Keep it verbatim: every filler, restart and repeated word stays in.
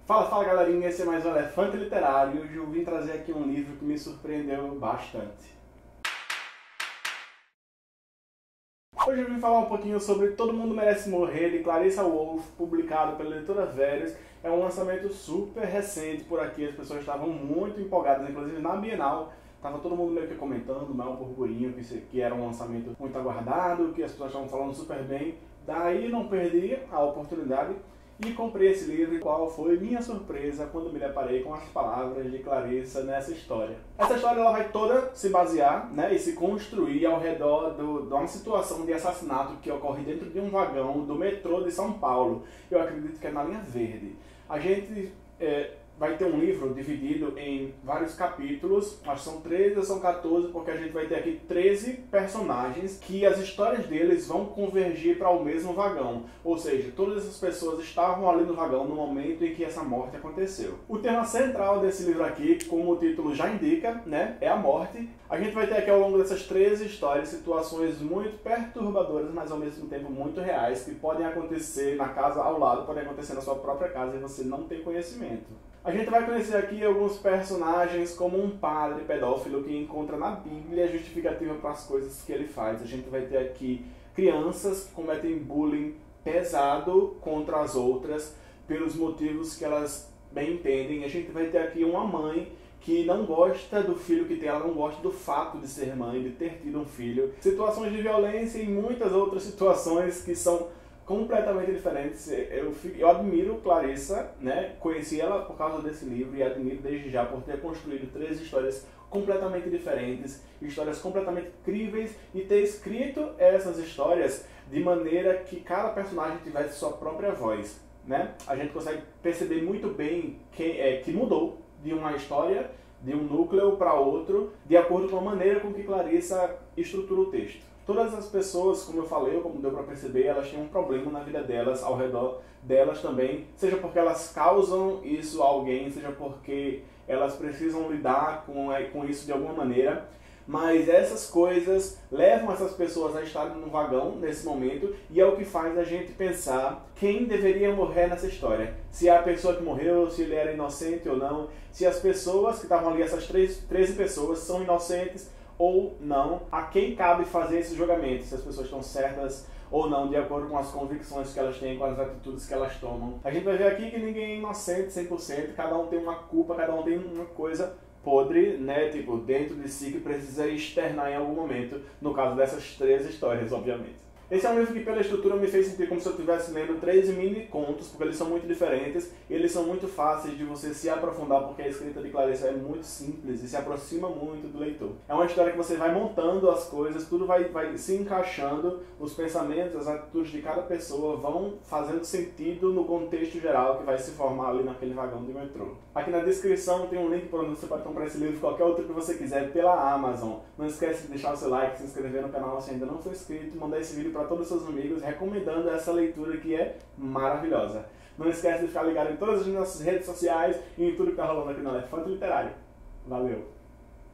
Fala, fala galerinha, esse é mais um Elefante Literário e hoje eu vim trazer aqui um livro que me surpreendeu bastante. Hoje eu vim falar um pouquinho sobre Todo Mundo Merece Morrer, de Clarissa Wolf, publicado pela editora Verus. É um lançamento super recente por aqui, as pessoas estavam muito empolgadas, inclusive na Bienal. Tava todo mundo meio que comentando, um burburinho, que, que era um lançamento muito aguardado, que as pessoas estavam falando super bem. Daí não perdi a oportunidade e comprei esse livro, qual foi minha surpresa quando me deparei com as palavras de Clarissa nessa história. Essa história ela vai toda se basear, né, e se construir ao redor do, de uma situação de assassinato que ocorre dentro de um vagão do metrô de São Paulo. Eu acredito que é na linha verde. A gente é, vai ter um livro dividido em vários capítulos, acho que são treze ou são quatorze, porque a gente vai ter aqui treze personagens que as histórias deles vão convergir para o mesmo vagão. Ou seja, todas essas pessoas estavam ali no vagão no momento em que essa morte aconteceu. O tema central desse livro aqui, como o título já indica, né, é a morte. A gente vai ter aqui ao longo dessas treze histórias situações muito perturbadoras, mas ao mesmo tempo muito reais, que podem acontecer na casa ao lado, podem acontecer na sua própria casa e você não tem conhecimento. A gente vai conhecer aqui alguns personagens como um padre pedófilo que encontra na Bíblia justificativa para as coisas que ele faz. A gente vai ter aqui crianças que cometem bullying pesado contra as outras pelos motivos que elas bem entendem. A gente vai ter aqui uma mãe que não gosta do filho que tem, ela não gosta do fato de ser mãe, de ter tido um filho. Situações de violência e muitas outras situações que são completamente diferentes. Eu, eu admiro Clarissa, né? Conheci ela por causa desse livro e admiro desde já por ter construído três histórias completamente diferentes, histórias completamente críveis e ter escrito essas histórias de maneira que cada personagem tivesse sua própria voz, né? A gente consegue perceber muito bem que, é, que mudou de uma história, de um núcleo para outro, de acordo com a maneira com que Clarissa estrutura o texto. Todas as pessoas, como eu falei, como deu para perceber, elas têm um problema na vida delas, ao redor delas também, seja porque elas causam isso a alguém, seja porque elas precisam lidar com, com isso de alguma maneira, mas essas coisas levam essas pessoas a estarem no vagão nesse momento e é o que faz a gente pensar quem deveria morrer nessa história. Se é a pessoa que morreu, se ele era inocente ou não, se as pessoas que estavam ali, essas treze pessoas, são inocentes ou não, a quem cabe fazer esse julgamento, se as pessoas estão certas ou não, de acordo com as convicções que elas têm, com as atitudes que elas tomam. A gente vai ver aqui que ninguém é inocente cem por cento, cada um tem uma culpa, cada um tem uma coisa podre, né, tipo, dentro de si que precisa externar em algum momento, no caso dessas três histórias, obviamente. Esse é um livro que pela estrutura me fez sentir como se eu estivesse lendo treze mini contos, porque eles são muito diferentes, e eles são muito fáceis de você se aprofundar, porque a escrita de Clarissa é muito simples e se aproxima muito do leitor. É uma história que você vai montando as coisas, tudo vai, vai se encaixando, os pensamentos, as atitudes de cada pessoa vão fazendo sentido no contexto geral que vai se formar ali naquele vagão de metrô. Aqui na descrição tem um link para onde você pode comprar esse livro, qualquer outro que você quiser, pela Amazon. Não esquece de deixar o seu like, se inscrever no canal se ainda não for inscrito, mandar esse vídeo para todos os seus amigos, recomendando essa leitura que é maravilhosa. Não esquece de ficar ligado em todas as nossas redes sociais e em tudo que está rolando aqui no Elefante Literário. Valeu!